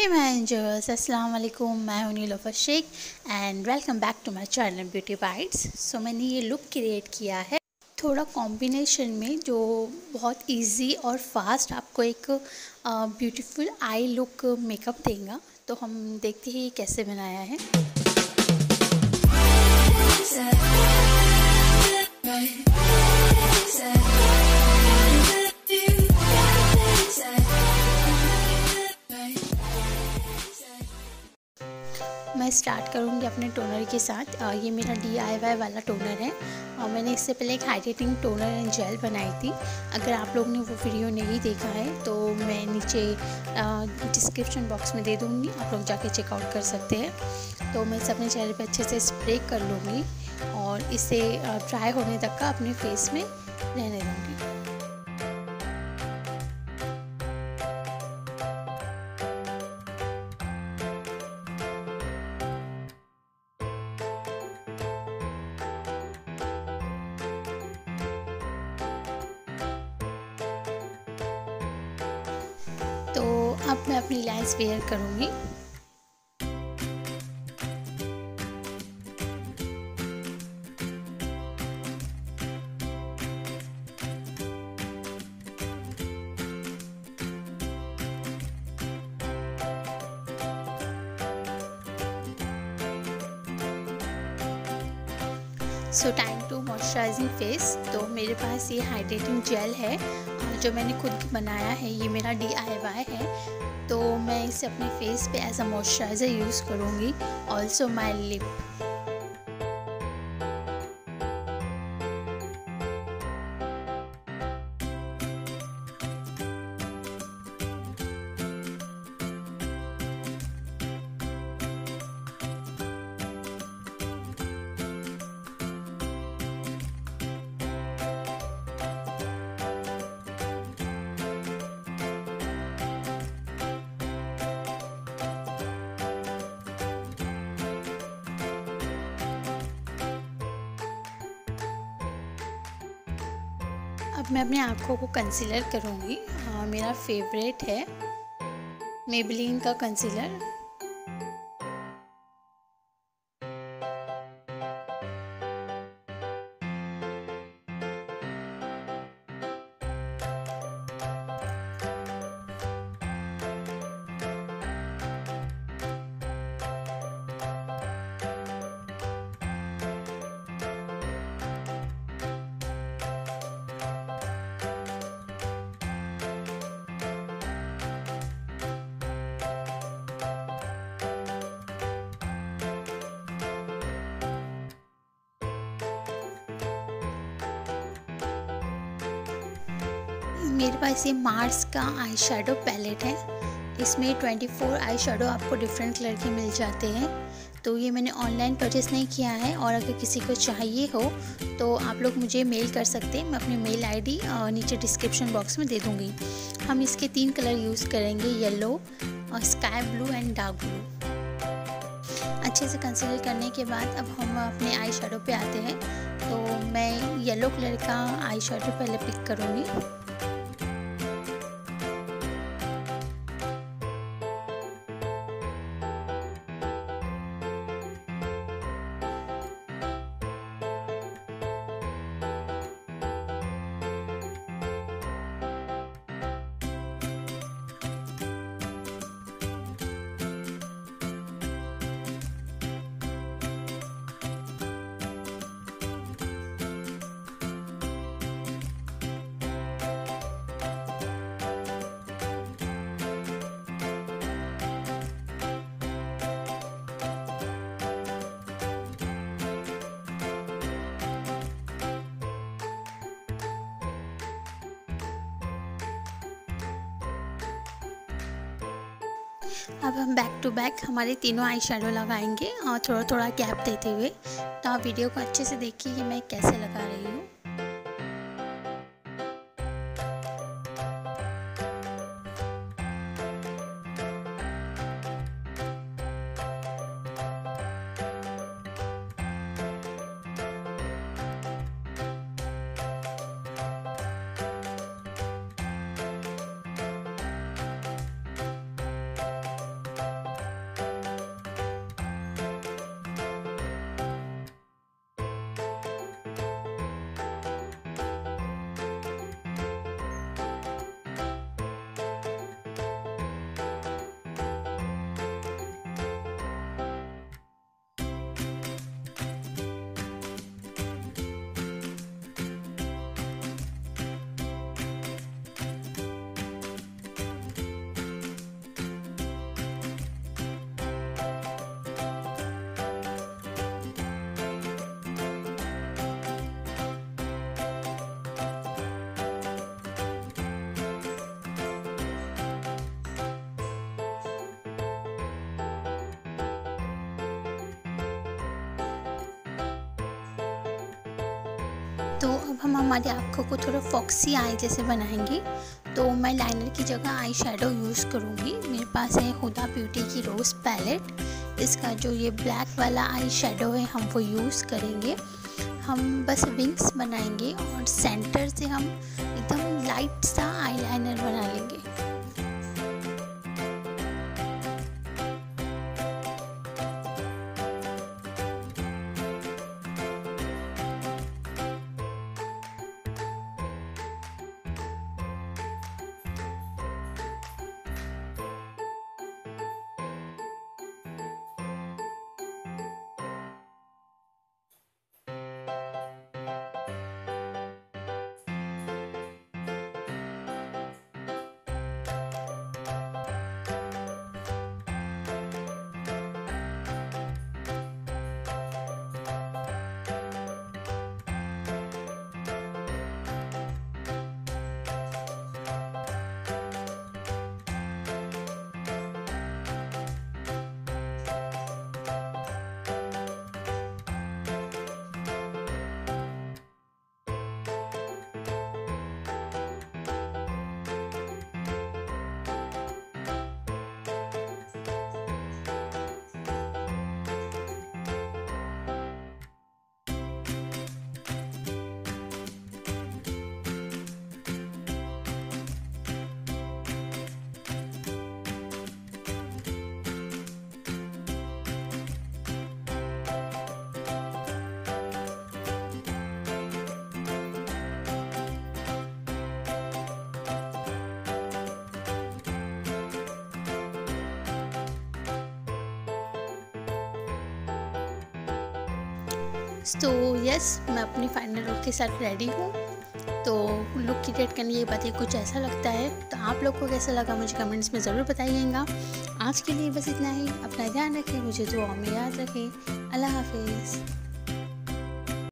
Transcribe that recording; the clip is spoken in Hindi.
हे माय एंजल्स, अस्सलाम वालेकुम। मैं हूं Nilofar Shaikh and welcome back to my channel Beauty Bites. So मैंने ये लुक क्रिएट किया है थोड़ा कॉम्बिनेशन में जो बहुत इजी और फास्ट आपको एक ब्यूटीफुल आई लुक मेकअप देगा। तो हम देखते हैं ये कैसे बनाया है। मैं स्टार्ट करूँगी अपने टोनर के साथ। ये मेरा DIY वाला टोनर है और मैंने इससे पहले एक हाइड्रेटिंग टोनर एंड जेल बनाई थी। अगर आप लोगों ने वो वीडियो नहीं देखा है तो मैं नीचे डिस्क्रिप्शन बॉक्स में दे दूँगी, आप लोग जाके चेकआउट कर सकते हैं। तो मैं इसे अपने चेहरे पे अच्छे से स्प्रे कर लूँगी और इसे ड्राई होने तक का अपने फेस में रहने दूँगी। तो अब मैं अपनी लाइंस वेयर करूँगी। So time to moisturising face. तो मेरे पास ये हाइड्रेटिंग जेल है जो मैंने खुद बनाया है, ये मेरा DIY है। तो मैं इसे अपने फेस पे एज अ मॉइस्चराइज़र यूज़ करूँगी। Also my lip. अब मैं अपने आँखों को कंसीलर करूँगी। मेरा फेवरेट है मेबेलिन का कंसीलर। मेरे पास ये मार्स का आई शेडो पैलेट है। इसमें 24 आई शेडो आपको डिफरेंट कलर के मिल जाते हैं। तो ये मैंने ऑनलाइन परचेस नहीं किया है और अगर किसी को चाहिए हो तो आप लोग मुझे मेल कर सकते हैं। मैं अपनी मेल ID नीचे डिस्क्रिप्शन बॉक्स में दे दूँगी। हम इसके 3 कलर यूज़ करेंगे, yellow, sky blue and dark blue. अच्छे से कंसीलर करने के बाद अब हम अपने आई शेडो पे आते हैं। तो मैं येलो कलर का आई शेडो पहले पिक करूँगी। अब हम बैक टू बैक हमारे तीनों आई शेडो लगाएंगे और थोड़ा थोड़ा गैप देते हुए। तो आप वीडियो को अच्छे से देखिए कि मैं कैसे लगा रही हूँ। तो अब हम हमारी आँखों को थोड़ा फॉक्सी आई जैसे बनाएंगे। तो मैं लाइनर की जगह आई शेडो यूज़ करूँगी। मेरे पास है हुदा ब्यूटी की रोज़ पैलेट। इसका जो ये ब्लैक वाला आई शेडो है हम वो यूज़ करेंगे। हम बस विंग्स बनाएंगे और सेंटर से हम एकदम लाइट सा आईलाइनर बना लेंगे। तो यस, मैं अपनी फाइनल लुक के साथ रेडी हूँ। तो लुक क्रिएट करने के बाद ये कुछ ऐसा लगता है। तो आप लोग को कैसा लगा मुझे कमेंट्स में ज़रूर बताइएगा। आज के लिए बस इतना ही। अपना ध्यान रखें, मुझे दुआ में याद रखें। अल्लाह हाफिज़।